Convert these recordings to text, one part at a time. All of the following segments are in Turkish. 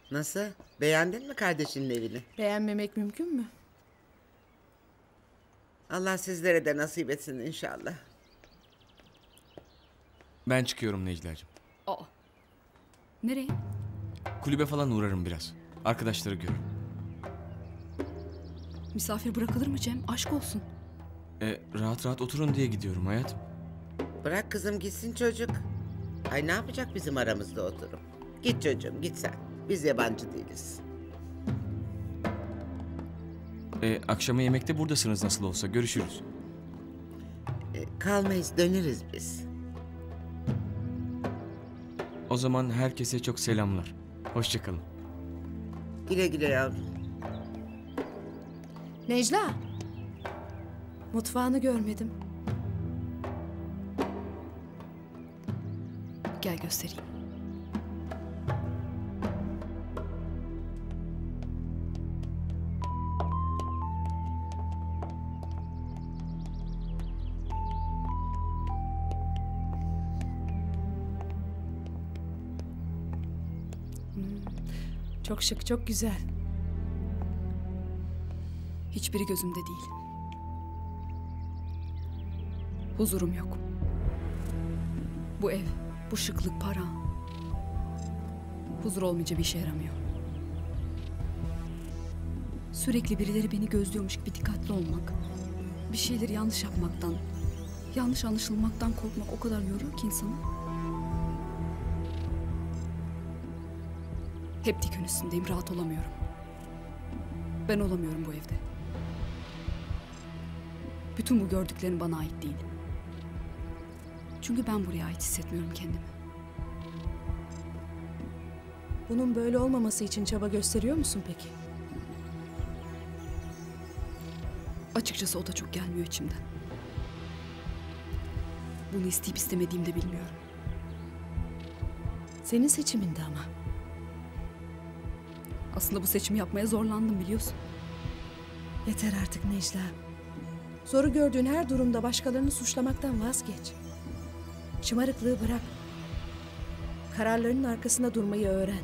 Nasıl? Beğendin mi kardeşinin evini? Beğenmemek mümkün mü? Allah sizlere de nasip etsin inşallah. Ben çıkıyorum Necla'cığım. Aa. Nereye? Kulübe falan uğrarım biraz. Arkadaşları görürüm. Misafir bırakılır mı Cem? Aşk olsun. Rahat rahat oturun diye gidiyorum hayatım. Bırak kızım gitsin çocuk. Ay ne yapacak bizim aramızda oturup? Git çocuğum git sen. Biz yabancı değiliz. Akşama yemekte buradasınız nasıl olsa. Görüşürüz. Kalmayız döneriz biz. O zaman herkese çok selamlar. Hoşça kalın. Güle güle yavrum. Necla. Mutfağını görmedim. Gel göstereyim. Çok şık, çok güzel. Hiçbiri gözümde değil. Huzurum yok. Bu ev, bu şıklık, para. Huzur olmayınca bir işe yaramıyor. Sürekli birileri beni gözlüyormuş gibi dikkatli olmak, bir şeyleri yanlış yapmaktan, yanlış anlaşılmaktan korkmak o kadar yoruyor ki insanı. Hep diken üstündeyim, rahat olamıyorum. Ben olamıyorum bu evde. Bütün bu gördüklerim bana ait değil. Çünkü ben buraya ait hissetmiyorum kendimi. Bunun böyle olmaması için çaba gösteriyor musun peki? Açıkçası o da çok gelmiyor içimden. Bunu isteyip istemediğimi de bilmiyorum. Senin seçiminde ama. Aslında bu seçimi yapmaya zorlandım biliyorsun. Yeter artık Necla. Zoru gördüğün her durumda başkalarını suçlamaktan vazgeç. Şımarıklığı bırak. Kararlarının arkasında durmayı öğren.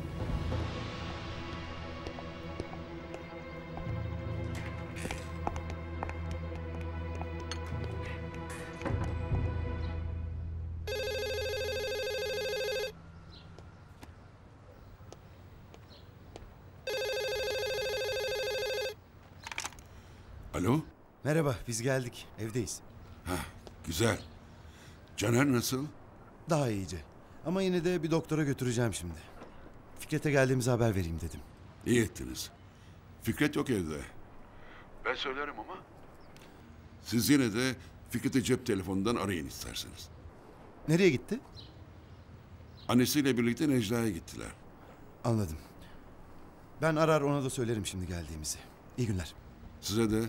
Alo? Merhaba, biz geldik. Evdeyiz. Güzel. Caner nasıl? Daha iyice. Ama yine de bir doktora götüreceğim şimdi. Fikret'e geldiğimizi haber vereyim dedim. İyi ettiniz. Fikret yok evde. Ben söylerim ama. Siz yine de Fikret'i cep telefonundan arayın isterseniz. Nereye gitti? Annesiyle birlikte Necla'ya gittiler. Anladım. Ben arar ona da söylerim şimdi geldiğimizi. İyi günler. Size de.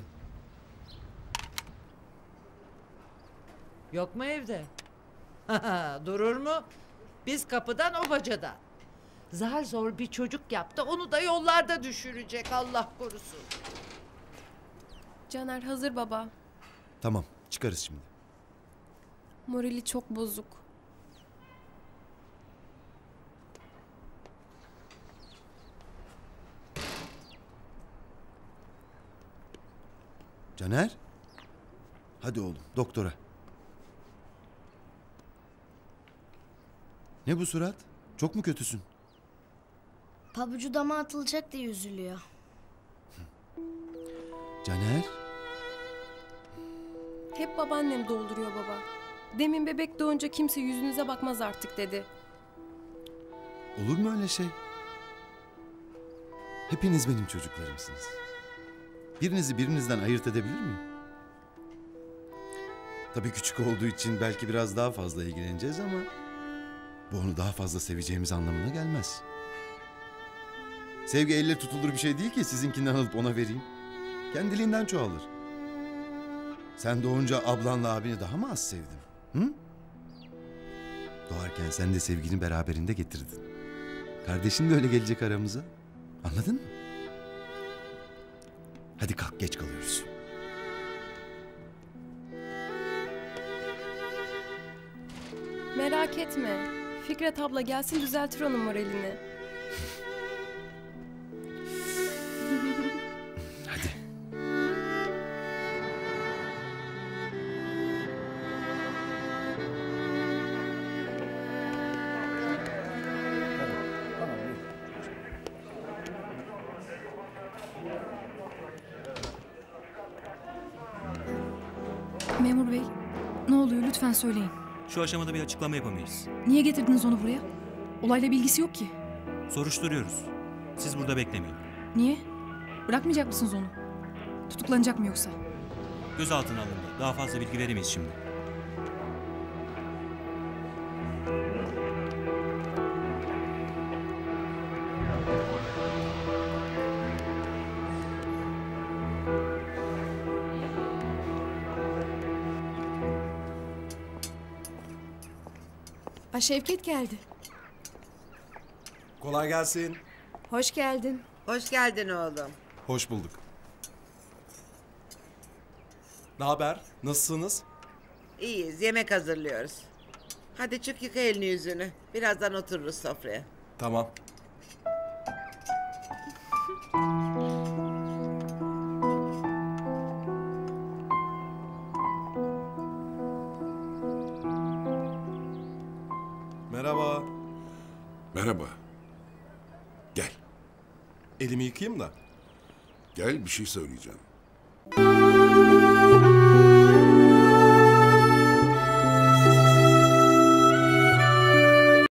Yok mu evde? Durur mu? Biz kapıdan o bacadan. Zar zor bir çocuk yaptı, onu da yollarda düşürecek Allah korusun. Caner hazır baba. Tamam, çıkarız şimdi. Morali çok bozuk. Caner? Hadi oğlum, doktora. Ne bu surat? Çok mu kötüsün? Pabucu dama atılacak diye üzülüyor. Caner? Hep babaannem dolduruyor baba. Demin bebek doğunca kimse yüzünüze bakmaz artık dedi. Olur mu öyle şey? Hepiniz benim çocuklarımsınız. Birinizi birinizden ayırt edebilir miyim? Tabii küçük olduğu için belki biraz daha fazla ilgileneceğiz ama... bu onu daha fazla seveceğimiz anlamına gelmez. Sevgi elle tutulur bir şey değil ki sizinkinden alıp ona vereyim. Kendiliğinden çoğalır. Sen doğunca ablanla abini daha mı az sevdin? Hı? Doğarken sen de sevgini beraberinde getirdin. Kardeşin de öyle gelecek aramıza. Anladın mı? Hadi kalk, geç kalıyoruz. Merak etme. Fikret abla gelsin düzeltir onun moralini. Bey, ne oluyor lütfen söyleyin. Şu aşamada bir açıklama yapamayız. Niye getirdiniz onu buraya? Olayla bilgisi yok ki. Soruşturuyoruz. Siz burada beklemeyin. Niye? Bırakmayacak mısınız onu? Tutuklanacak mı yoksa? Gözaltına alındı. Daha fazla bilgi veremeyiz şimdi. Şevket geldi. Kolay gelsin. Hoş geldin. Hoş geldin oğlum. Hoş bulduk. Ne haber? Nasılsınız? İyiyiz, yemek hazırlıyoruz. Hadi çık yıka elini yüzünü. Birazdan otururuz sofraya. Tamam. Merhaba. Merhaba. Gel. Elimi yıkayayım da. Gel bir şey söyleyeceğim.